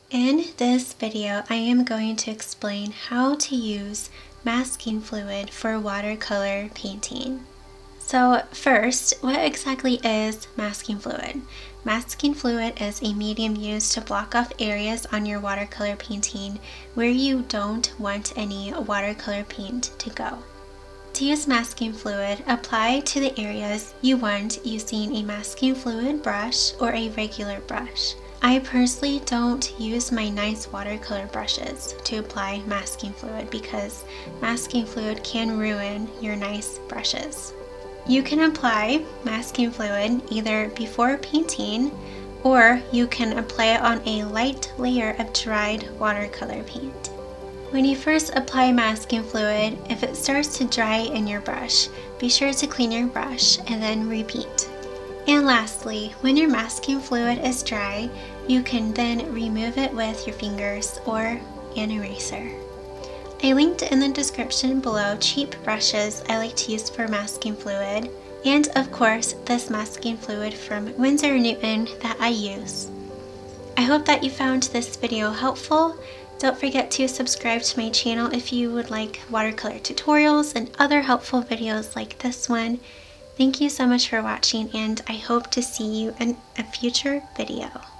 In this video, I am going to explain how to use masking fluid for watercolor painting. So first, what exactly is masking fluid? Masking fluid is a medium used to block off areas on your watercolor painting where you don't want any watercolor paint to go. To use masking fluid, apply to the areas you want using a masking fluid brush or a regular brush. I personally don't use my nice watercolor brushes to apply masking fluid because masking fluid can ruin your nice brushes. You can apply masking fluid either before painting or you can apply it on a light layer of dried watercolor paint. When you first apply masking fluid, if it starts to dry in your brush, be sure to clean your brush and then repeat. And lastly, when your masking fluid is dry, you can then remove it with your fingers or an eraser. I linked in the description below cheap brushes I like to use for masking fluid, and of course this masking fluid from Winsor & Newton that I use. I hope that you found this video helpful. Don't forget to subscribe to my channel if you would like watercolor tutorials and other helpful videos like this one. Thank you so much for watching, and I hope to see you in a future video.